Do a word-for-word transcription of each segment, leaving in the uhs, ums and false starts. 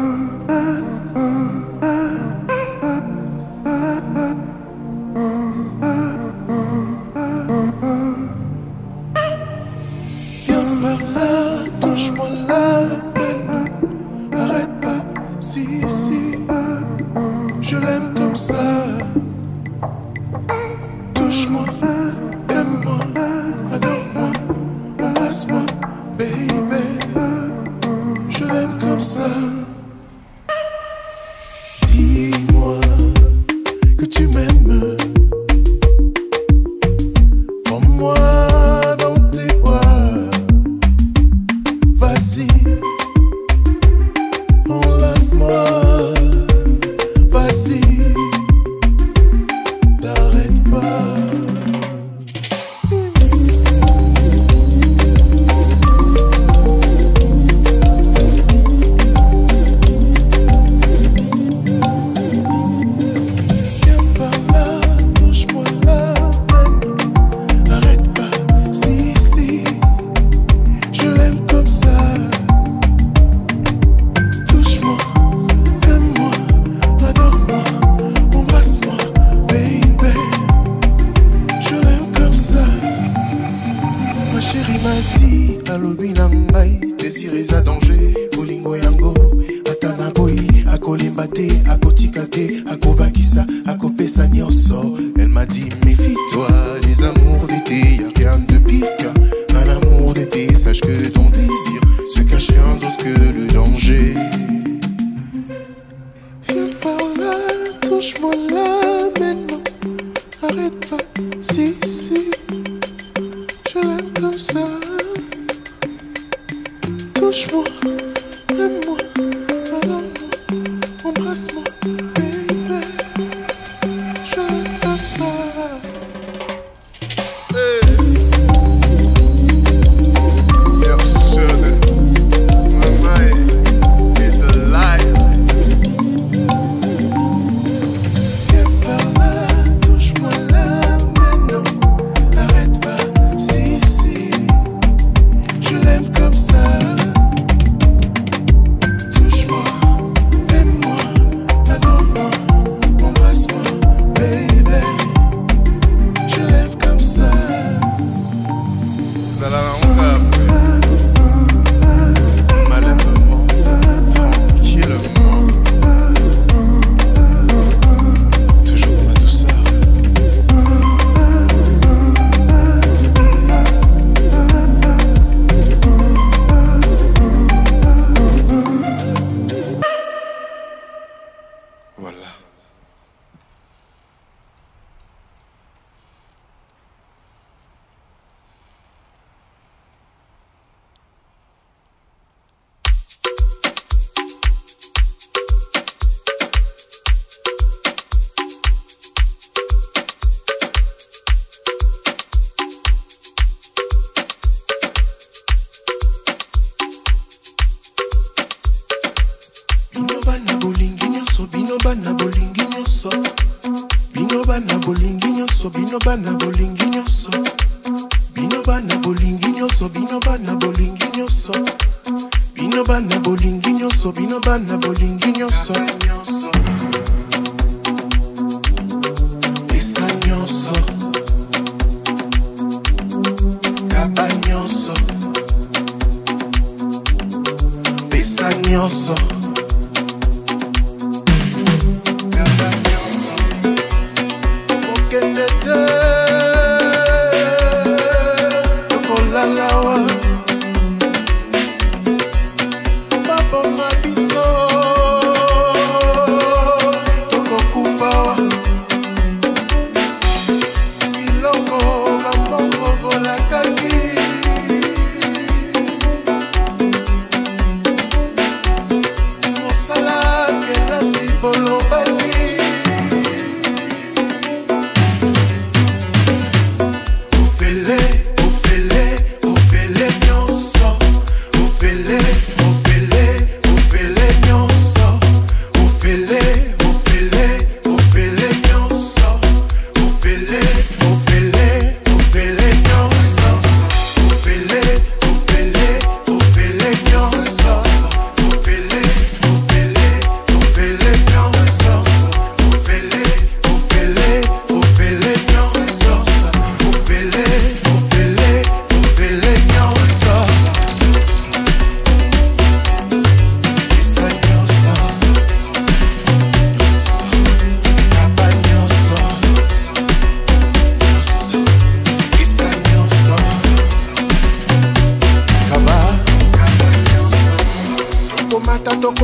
Ofele,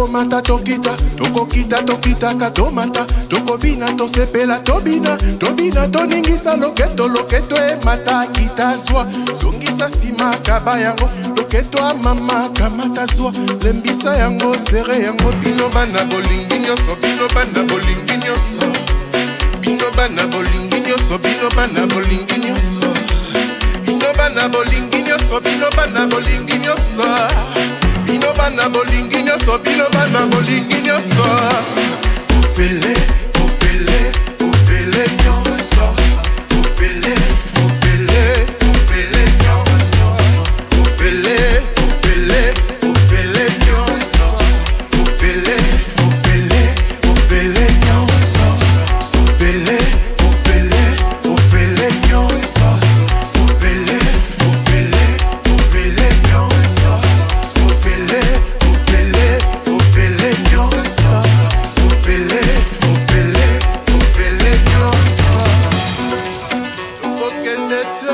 Tokomata tokita, tokokita tokita katomata, tokobina tosepela tobina, tobina toningisa loketo, loketo e mata kita zwa, zongisa sima kaba yango, loketo a mama kamata zwa, lembisa yango sere yango, bino bana bolingi nyoso, bino bana bolingi nyoso, bino bana bolingi nyoso, bino bana bolingi nyoso, bino bana bolingi nyoso, bino bana bolingi nyoso. Bino bana bolingi nyoso, bino bana bolingi nyoso. Ofele, ofele, ofele nyoso. Ofele, ofele, ofele nyoso. Ofele, ofele, ofele nyoso. Ofele, ofele, ofele nyoso. Ofele, ofele, ofele nyoso. Ofele, ofele, ofele nyoso. Ofele, ofele, ofele nyoso. Ofele, ofele, ofele nyoso. Tokokende te,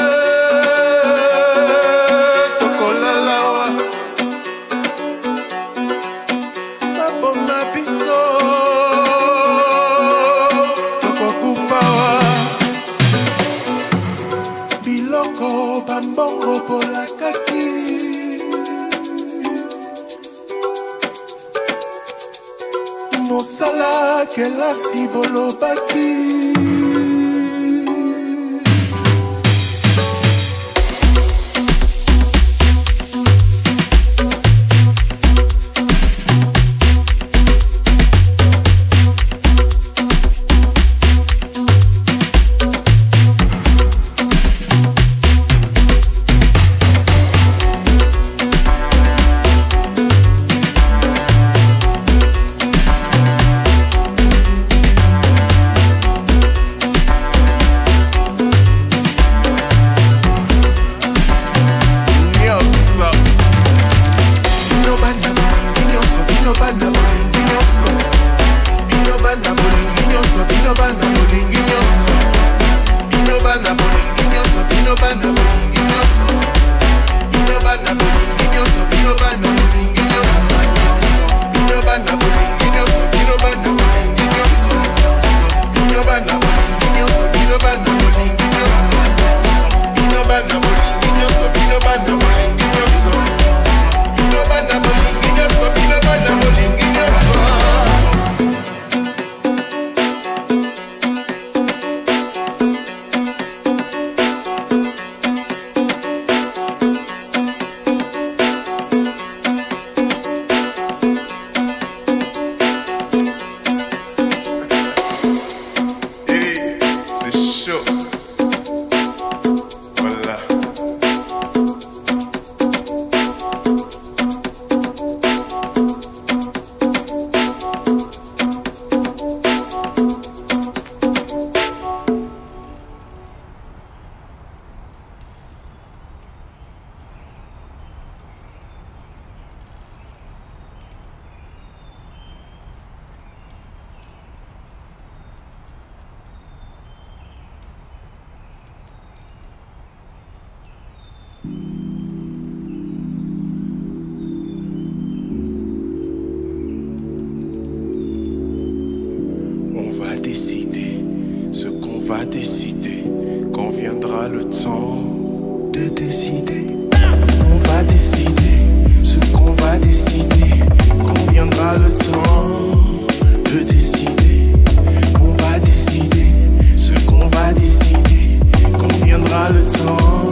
tokolalawa. Maboma biso, tokokufawa. Biloko bambongo polakaki. Mosala kelasi bolobaki. Va décider quand viendra le temps de décider. On va décider ce qu'on va décider quand viendra le temps de décider. On va décider ce qu'on va décider quand viendra le temps.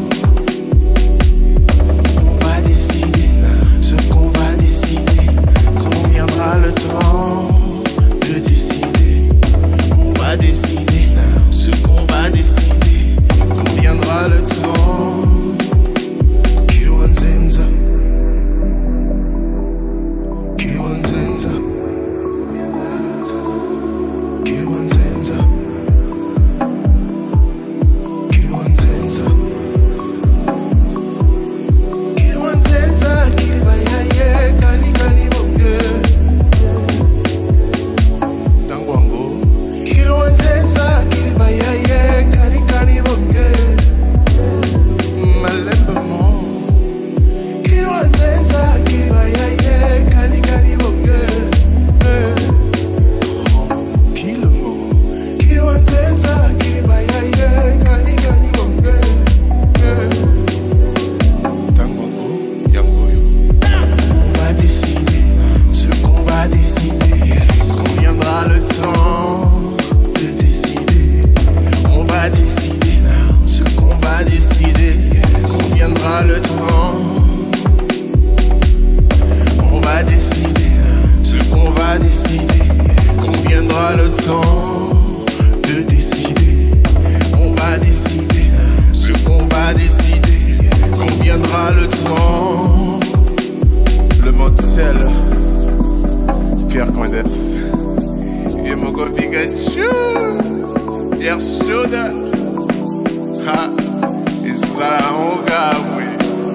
On va décider ce qu'on va décider quand viendra le temps de décider. On va décider ce qu'on va décider quand viendra le temps. Kiwanzenza, Kiwanzenza, quand viendra le temps. Zonda. Ha, Isala Hogawe.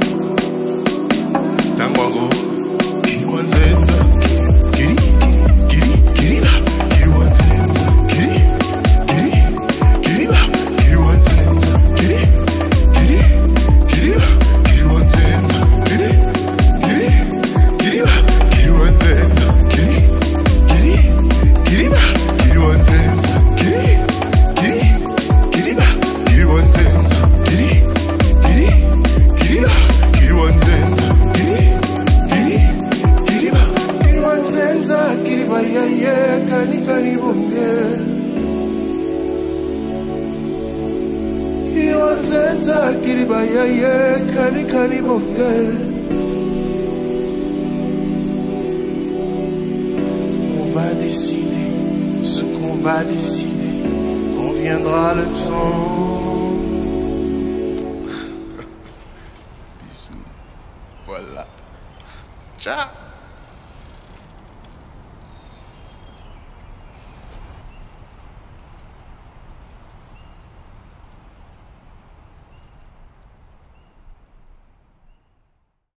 Tangwango, Kiwanzenza. Kiri, kiri, kiri, Kiwanzenza. Kiri, kiri, kiri, Kiwanzenza. Kiri, kiri, kiri, Kiwanzenza. Kiri, kiri, kiri, Kiwanzenza. Kiri, kiri, kiri, Kiwanzenza. Kiri, kiri, kiri, Kiwanzenza. Kiri, kiri, kiri, Kiwanzenza. Kiri, kiri, kiri, Kiwanzenza. Kiri ba ye ye kani kani bunge. Kiwanzenza. Kiri ba ye ye kani kani bunge. On va décider ce qu'on va décider quand viendra le temps.